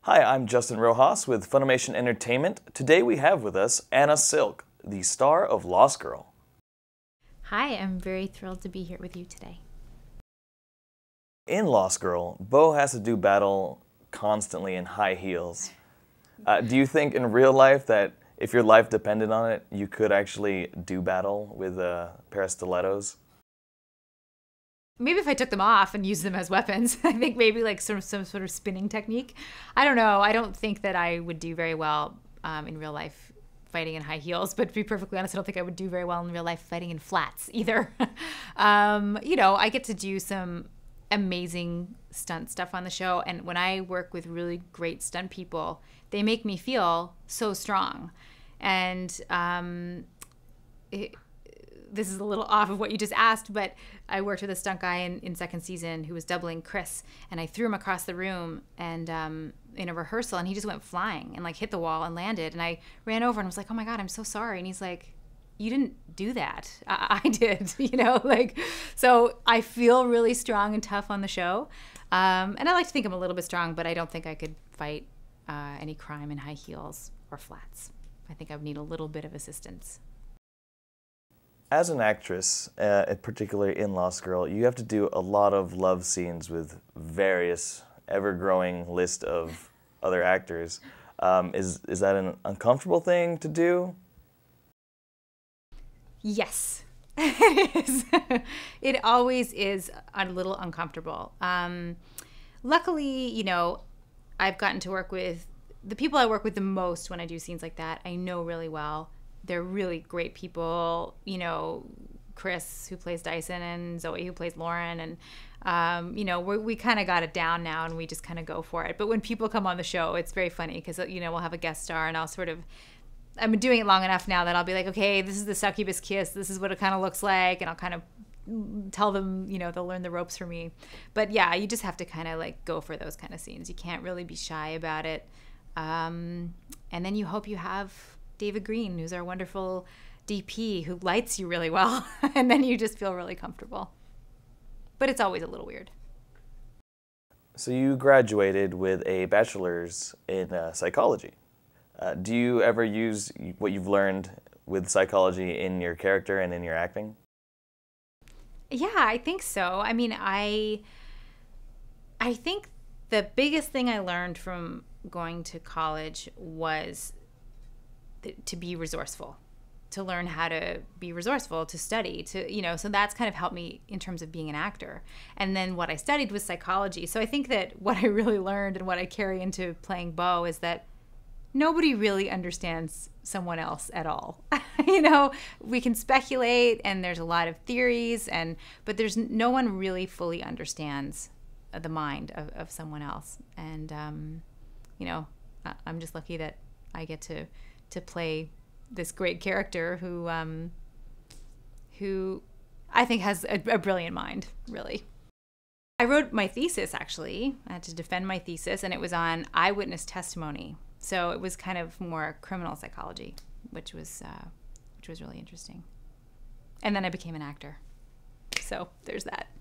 Hi, I'm Justin Rojas with Funimation Entertainment. Today we have with us Anna Silk, the star of Lost Girl. Hi, I'm very thrilled to be here with you today. In Lost Girl, Bo has to do battle constantly in high heels. Do you think in real life that if your life depended on it, you could actually do battle with a pair of stilettos? Maybe if I took them off and used them as weapons, I think maybe like some sort of spinning technique. I don't know. I don't think that I would do very well in real life fighting in high heels, but to be perfectly honest, I don't think I would do very well in real life fighting in flats either. I get to do some amazing stunt stuff on the show, and when I work with really great stunt people, they make me feel so strong. And this is a little off of what you just asked, but I worked with a stunt guy in second season who was doubling Chris, and I threw him across the room and in a rehearsal, and he just went flying and like hit the wall and landed, and I ran over and was like, oh my God, I'm so sorry. And he's like, you didn't do that. I did, so I feel really strong and tough on the show. And I like to think I'm a little bit strong, but I don't think I could fight any crime in high heels or flats. I think I would need a little bit of assistance. As an actress, particularly in Lost Girl, you have to do a lot of love scenes with various ever-growing list of other actors. Is that an uncomfortable thing to do? Yes, it is. It always is a little uncomfortable. Luckily, I've gotten to work with the people I work with the most when I do scenes like that. I know really well. They're really great people, Chris, who plays Dyson, and Zoe, who plays Lauren. And, we kind of got it down now, and we just kind of go for it. But when people come on the show, it's very funny because, we'll have a guest star, and I've been doing it long enough now that I'll be like, okay, this is the succubus kiss. This is what it kind of looks like. And I'll kind of tell them, they'll learn the ropes from me. But yeah, you just have to kind of like go for those kind of scenes. You can't really be shy about it. And then you hope you have David Green, who's our wonderful DP, who lights you really well. And then you just feel really comfortable. But it's always a little weird. So you graduated with a bachelor's in psychology. Do you ever use what you've learned with psychology in your character and in your acting? Yeah, I think so. I mean, I think the biggest thing I learned from going to college was to be resourceful, to learn how to be resourceful, to study, so that's kind of helped me in terms of being an actor. And then what I studied was psychology. So I think that what I really learned and what I carry into playing Bo is that nobody really understands someone else at all. We can speculate, and there's a lot of theories, but there's no one really fully understands the mind of someone else. And I'm just lucky that I get to play this great character who I think has a brilliant mind, really. I wrote my thesis, actually. I had to defend my thesis, and it was on eyewitness testimony. So it was kind of more criminal psychology, which was really interesting. And then I became an actor. So there's that.